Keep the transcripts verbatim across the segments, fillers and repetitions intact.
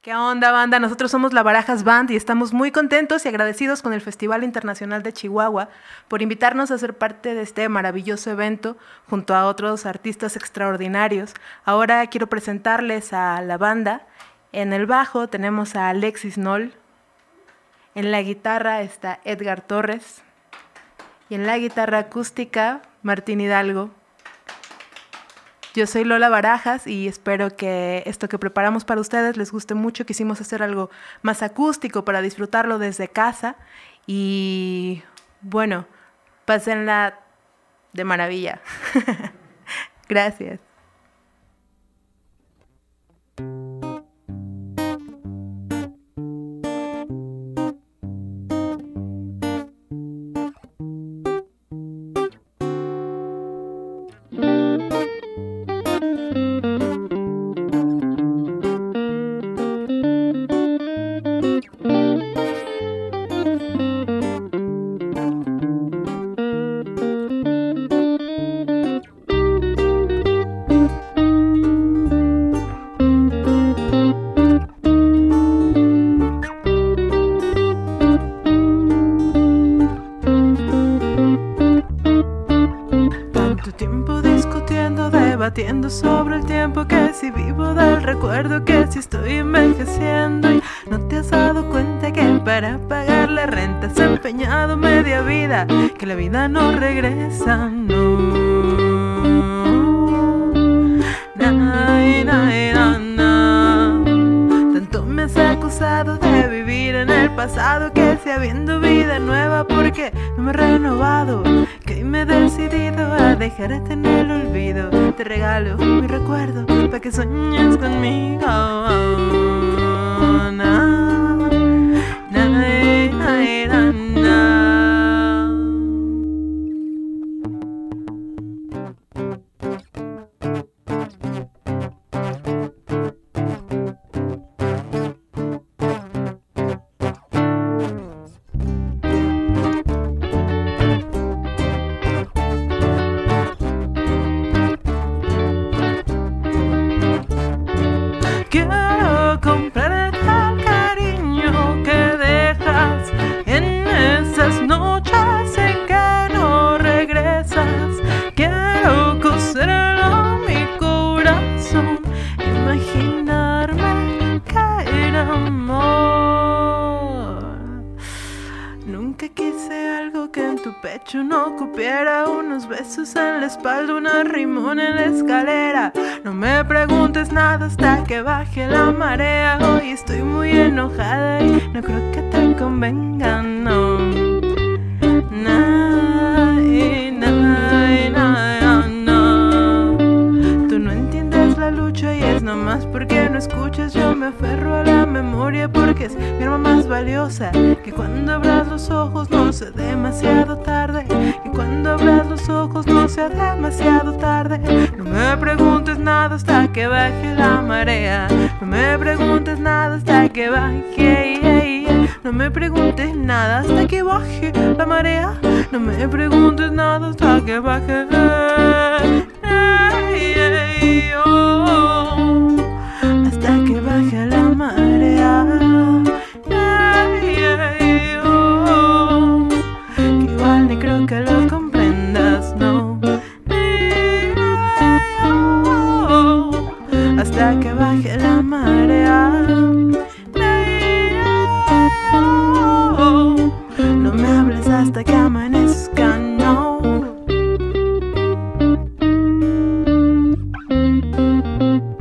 ¿Qué onda, banda? Nosotros somos la Barajas Band y estamos muy contentos y agradecidos con el Festival Internacional de Chihuahua por invitarnos a ser parte de este maravilloso evento junto a otros artistas extraordinarios. Ahora quiero presentarles a la banda. En el bajo tenemos a Alexis Noll, en la guitarra está Edgar Torres y en la guitarra acústica Martín Hidalgo. Yo soy Lola Barajas y espero que esto que preparamos para ustedes les guste mucho. Quisimos hacer algo más acústico para disfrutarlo desde casa y bueno, pásenla de maravilla. Gracias. Debatiendo sobre el tiempo, que si vivo del recuerdo, que si estoy envejeciendo y no te has dado cuenta que para pagar la renta has empeñado media vida, que la vida no regresa, no. Na, na, na, na. Tanto me has acusado de vivir en el pasado, que si habiendo vida nueva, porque no me he renovado, que hoy me he decidido a dejarte en el olvido. Te regalo mi recuerdo para que sueñes conmigo. Na, na, na, na, na. Quiero comprarte el cariño que dejas en esas noches en que no regresas. Quiero coserlo mi corazón, imaginarme que era amor. Nunca quise algo que en tu pecho no cupiera, unos besos en la espalda, un arrimón en la escalera. No me preguntes nada hasta que baje la marea. Hoy estoy muy enojada y no creo que te convenga, no. Na, y na, y na, no. Tú no entiendes la lucha y es nomás porque no escuchas. Yo me aferro a la memoria porque es mi arma más valiosa. Que cuando abras los ojos no sea demasiado tarde, que cuando abras los ojos no sea demasiado tarde. No me preguntes nada hasta que baje la marea. No me preguntes nada hasta que baje. No me preguntes nada hasta que baje la marea. No me preguntes nada hasta que baje. Hasta que baje la marea. Que igual ni creo que lo comprendas, no. Hasta que baje la marea. No me hables hasta que amanezca, no.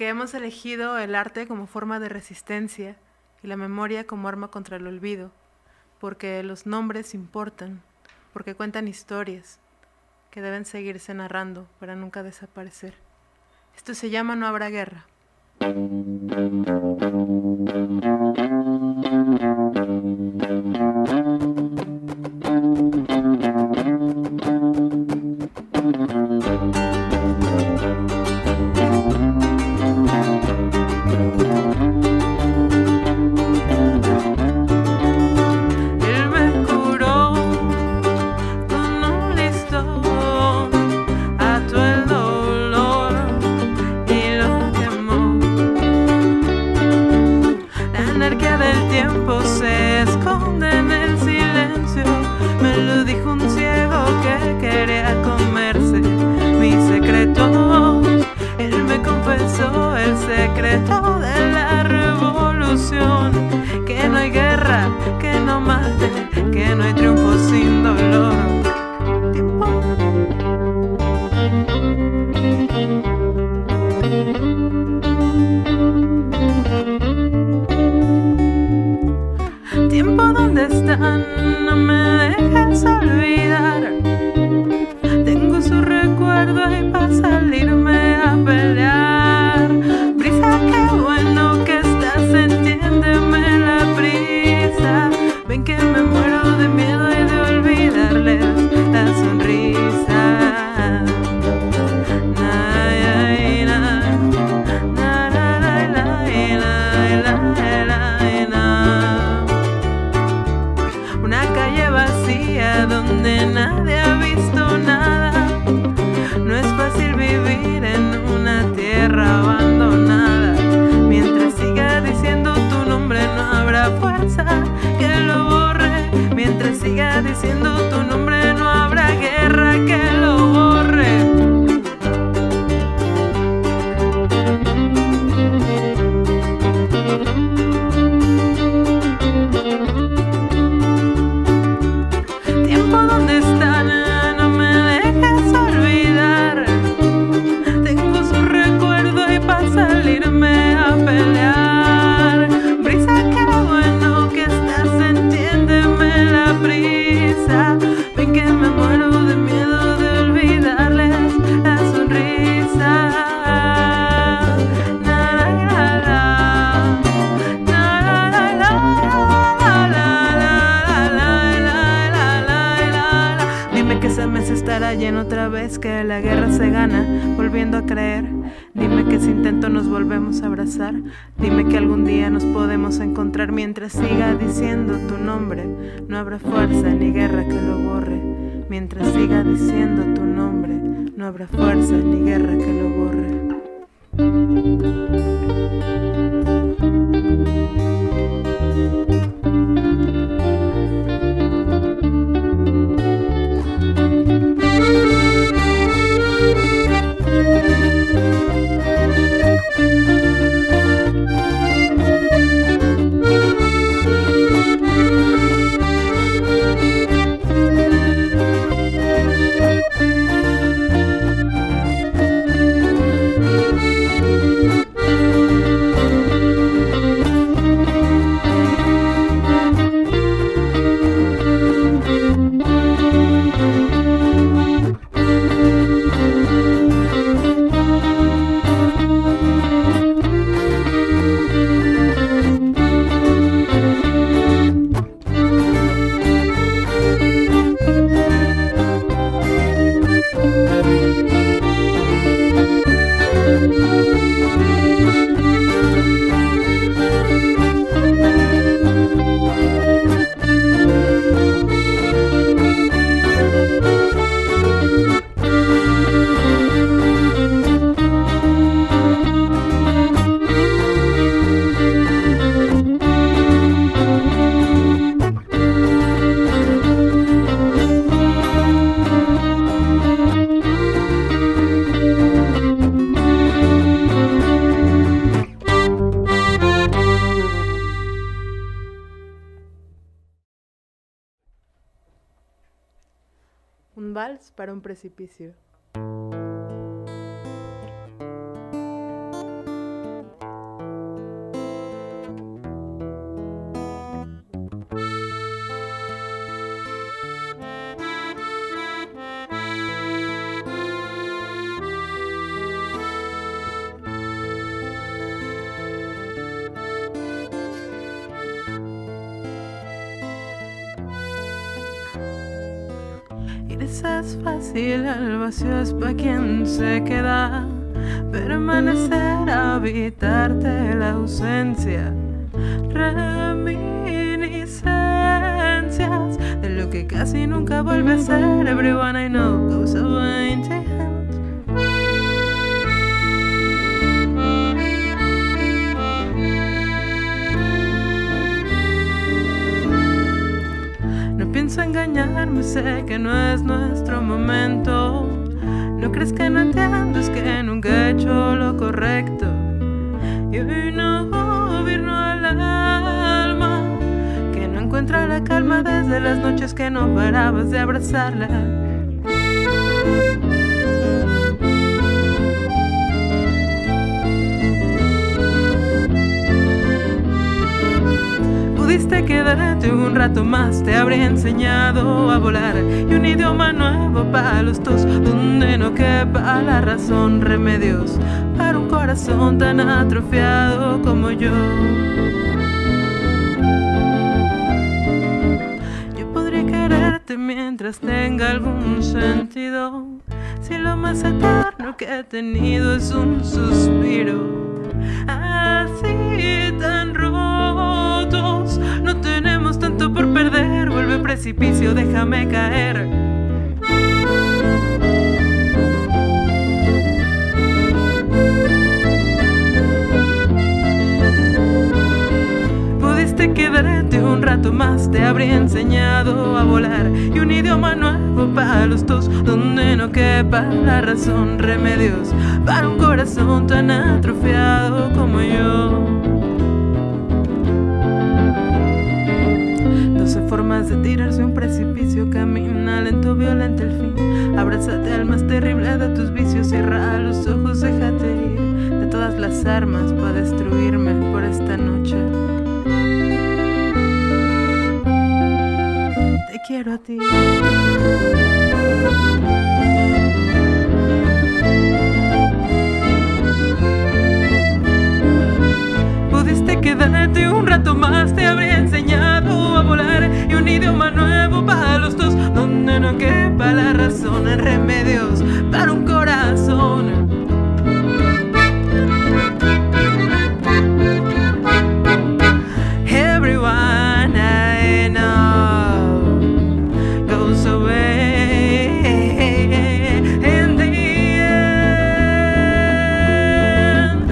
porque hemos elegido el arte como forma de resistencia y la memoria como arma contra el olvido, porque los nombres importan, porque cuentan historias que deben seguirse narrando para nunca desaparecer. Esto se llama No habrá guerra. Otra vez que la guerra se gana, volviendo a creer. Dime que si intento nos volvemos a abrazar. Dime que algún día nos podemos encontrar. Mientras siga diciendo tu nombre, no habrá fuerza ni guerra que lo borre. Mientras siga diciendo tu nombre, no habrá fuerza ni guerra que lo borre. Un vals para un precipicio. risa es fácil, el vacío es pa' quien se queda. Permanecer, habitarte la ausencia. Reminiscencias de lo que casi nunca vuelve a ser. Everyone I know goes away in the end. No pienso engañarme, sé que no es nuestro momento. No crees que no entiendo, es que nunca he hecho lo correcto. Y hoy no gobierno al alma, que no encuentra la calma desde las noches que no parabas de abrazarla. Pudiste quedarte un rato más, te habría enseñado a volar. Y un idioma nuevo para los dos, donde no quepa la razón. Remedios para un corazón tan atrofiado como yo. Yo podría quererte mientras tenga algún sentido, si lo más eterno que he tenido es un suspiro. Así tan rotos, no tenemos tanto por perder. Vuelve precipicio, déjame caer. Pudiste quedarte un rato más, te habría enseñado a volar. Y un idioma nuevo para los dos, donde no quepa la razón. Remedios para un corazón tan atrofiado como yo. Doce formas de tirarse un precipicio. Camina lento, violenta el fin. Abrázate al más terrible de tus vicios. Cierra los ojos, déjate ir de todas las armas para destruirme por esta noche. Te quiero a ti. Pudiste quedarte un rato más, te habría enseñado a volar. Y un idioma nuevo para los dos, donde no quepa la razón. En remedios para un corazón. Everyone I know goes away in the end.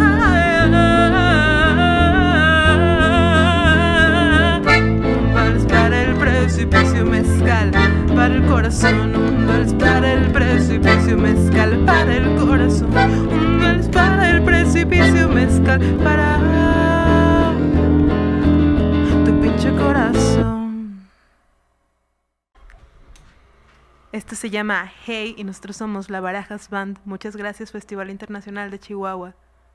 Un vals para el precipicio, mezcal para el corazón. Un vals para el precipicio, mezcal para el corazón. Un vals para el precipicio, mezcal para corazón. Esto se llama Hey y nosotros somos la Barajas Band. Muchas gracias, Festival Internacional de Chihuahua.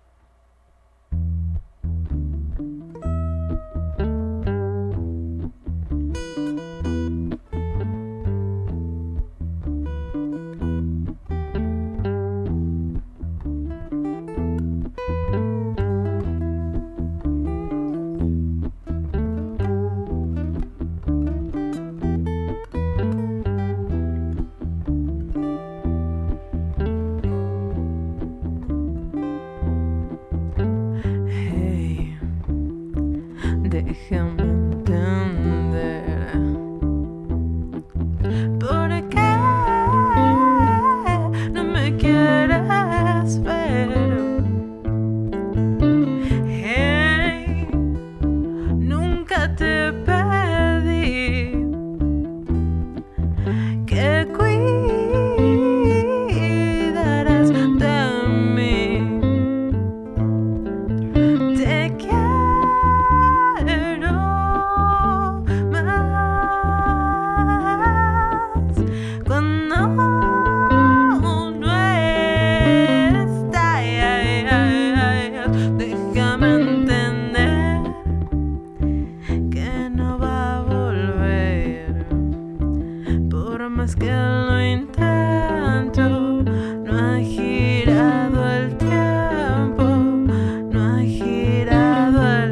Déjame entender por qué no me quieres ver. Hey, nunca te pedí que cuidaras de mí. Te quiero que lo intento, no ha girado el tiempo, no ha girado el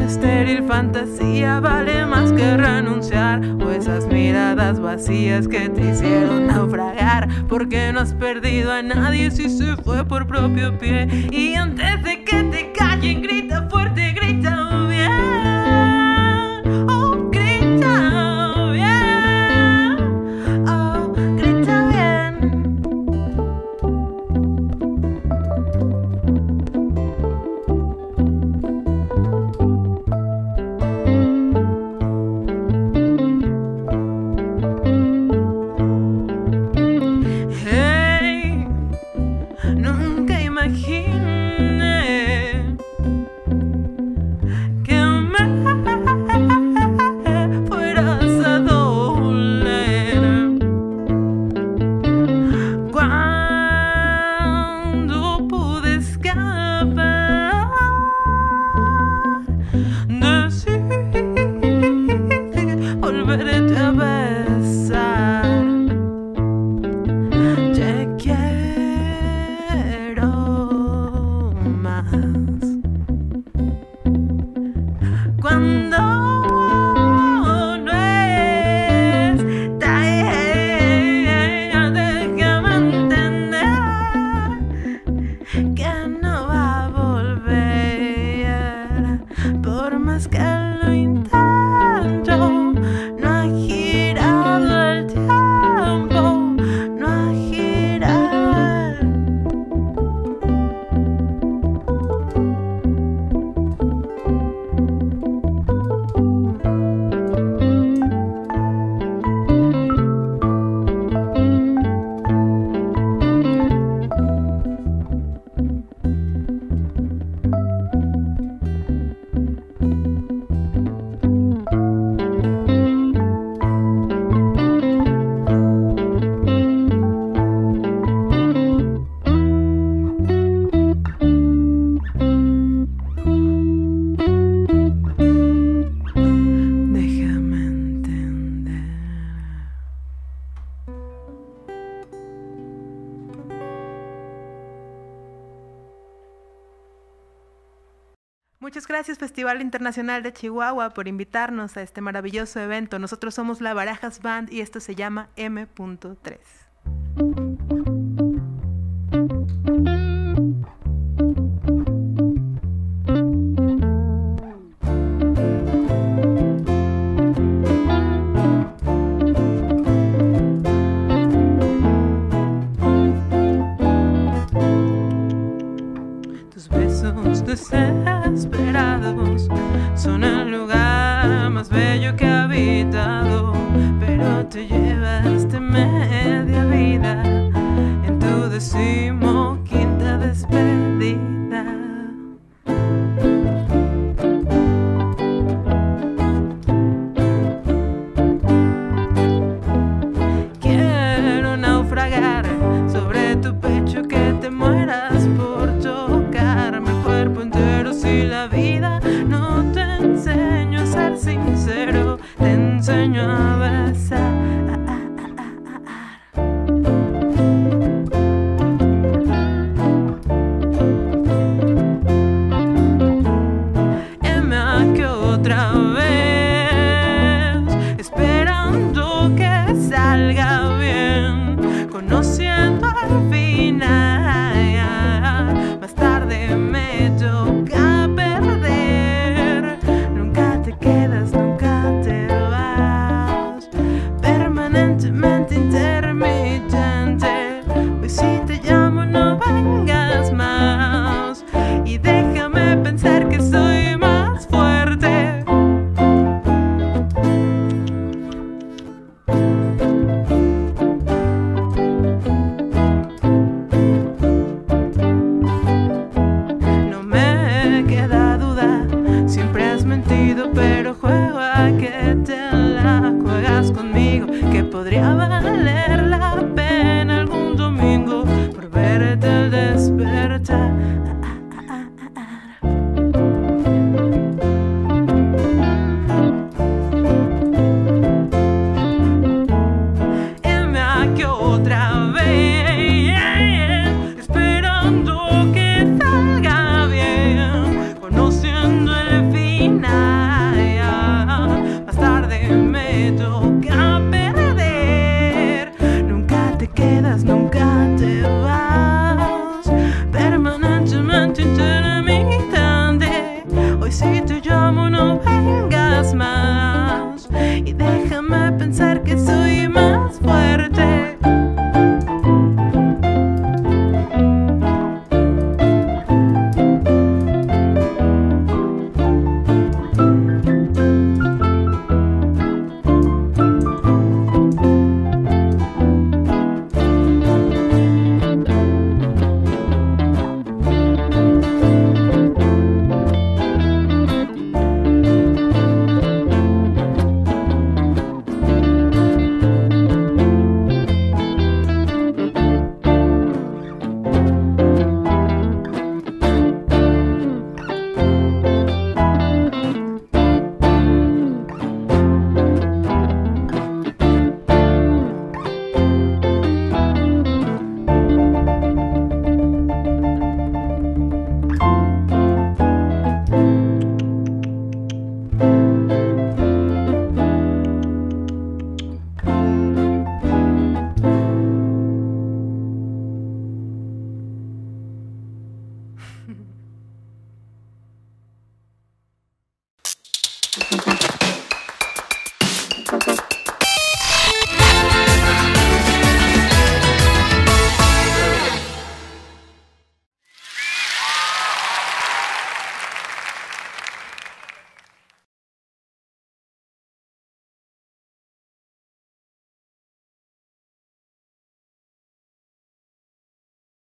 estéril fantasía vale más que renunciar, o esas miradas vacías que te hicieron naufragar. Porque no has perdido a nadie si se fue por propio pie. Y antes de que te callen, grita fuerte, grita bien. Oh, grita bien. Oh, grita bien. Hey, nunca imaginé que me fueras a doler cuando pude escapar. Decidí volverte a besar. Te quiero más cuando no está ella. Déjame entender que no va a volver, por más que lo intento. No ha girado el tiempo, no ha girado. Déjame entender. Muchas gracias, Festival Internacional de Chihuahua, por invitarnos a este maravilloso evento. Nosotros somos la Barajas Band y esto se llama eme tres. Tus besos desesperados son el lugar más bello que he habitado, pero te llevaste media vida en tu decimoquinta despedida. Quiero naufragar sobre tu pecho, que te mueras por tocarme el cuerpo entero. Si la vida no te enseño a ser sincero, te enseño a besar. Heme aquí otra vez, esperando que salga bien, conociendo al final. Más tarde me toca perder. Nunca te quedas, nunca te vas, permanentemente intermitente. Hoy si te llamo no vengas más, y déjame pensar que soy más fuerte. No me queda duda, siempre has mentido, pero juego a que te la juegas conmigo, que podría valer la pena algún domingo por verte al despertar. Heme aquí otra vez, esperando que salga bien, conociendo el final. amo, no vengas más. Y déjame pensar que soy más fuerte. Thank you.